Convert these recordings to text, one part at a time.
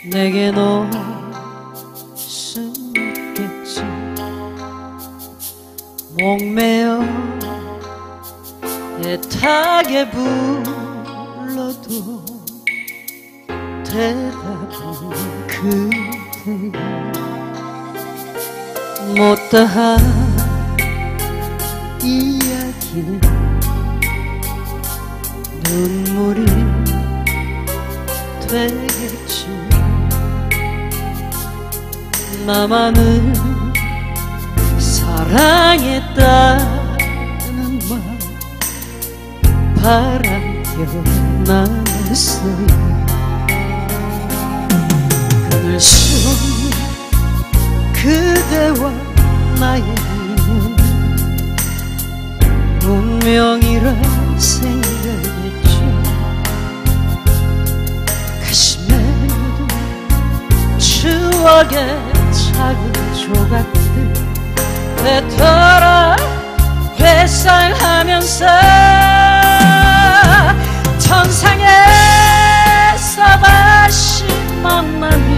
내게 놓을 순 없겠지. 목매어 애타게 불러도 대답은 그대여. 못다한 이야기 눈물이 되겠지. 나만을 사랑했다는 말 바람겨 남았어요. 그늘 속 그대와 나의 인연 운명이라 생각했죠. 가슴에 묻은 추억의 작은 조각들 되돌아 회상하면서 천상에서 다시 만나며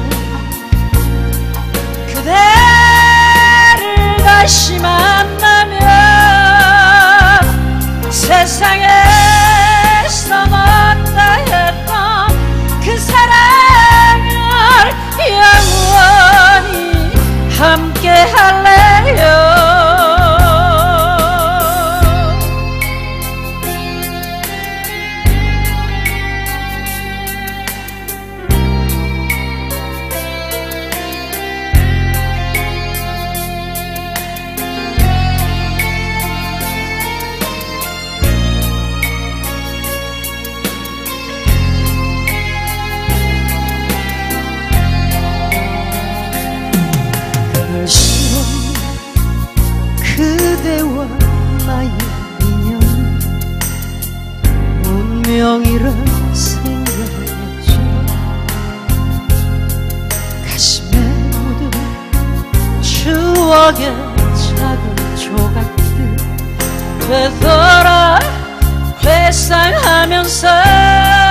그대를 다시 만나면 세상에서 없다 했던 그 사랑을 영원히 함께 할래요. 그대와 나의 인연 운명이라 생각했죠. 가슴에 묻은 추억의 작은 조각들 되돌아 회상하면서